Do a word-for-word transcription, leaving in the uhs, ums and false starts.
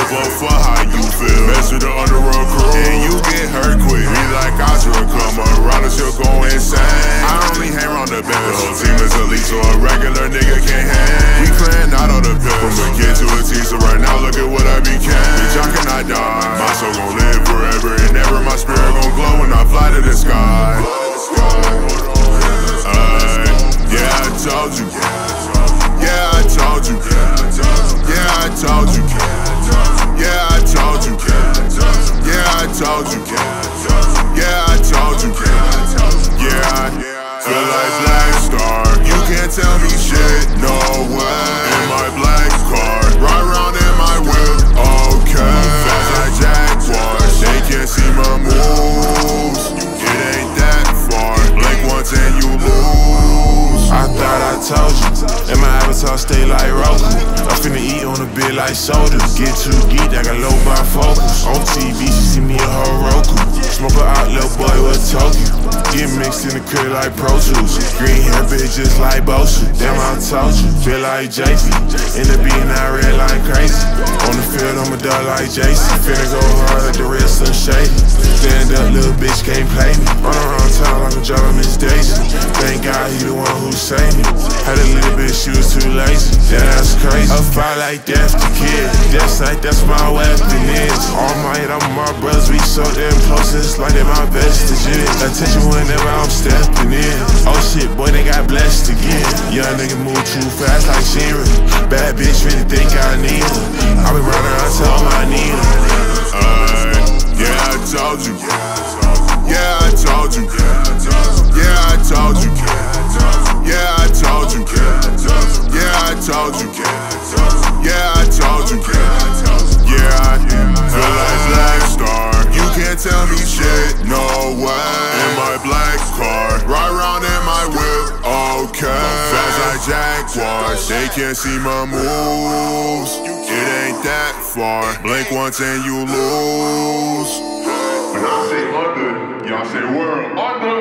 Step up for how you feel. Mess with the underworld crew, and you get hurt quick. Be like Oscar, come around us, you'll go insane. I only hang around the best. The whole team is elite, so a regular nigga can't hang. We playing out on the pill. From a kid to a teen, so right now look at what I became. Bitch, I cannot die. My soul gon' live forever and ever. My spirit gon' glow when I fly to the sky. Uh, yeah, I told you. Yeah, I told you. Yeah, I told you. Yeah, I told you. Yeah, I told you. Yeah, I told you. Yeah, I feel like Black Star. You can't tell me shit, no way. In my black car, ride around in my whip, okay. Fast like Jaguars, they can't see my moves. It ain't that far, blink once and you lose. I thought I told you, and my avatar stay like Roku. I'm finna eat on a bit like soda. Get too geeked, I got low bar focus. On T V, she see me a whole Roku. Smoke her out, little boy, what told you? Get mixed in the crib like Pro Tools. Green hair bitch just like Bosu. Damn, I told you, feel like Jay-Z. In the beat and I red like crazy. On the field, I'm a dog like Jason. Finna go hard like the real Sun Shady. Stand up, little bitch can't play me. Run around town like a job, Miss Daisy. Thank God he the one who saved me. Had a little bitch, she was too lazy. Yeah, that's crazy. I fight like that's the kid. That's like that's my weapon is. All my hit, I'm my brothers, we so damn close. It's like they my vestiges. Attention whenever I'm stepping in. Oh shit, boy, they got blessed again. Young nigga move too fast like Sheeran. Bad bitch really think I need her. I be running around, tell them I need her. Uh, yeah, I told you. Yeah, I told you. Yeah, I told you. Yeah, I told you. Yeah, I told you. Yeah, I told you. Yeah, I feel like Black Star. You can't tell me shit, no way. In my black car, ride around in my whip, okay. Fast like Jaguars, they can't see my moves. It ain't that far, blink once and you lose. When I say under, y'all say world under.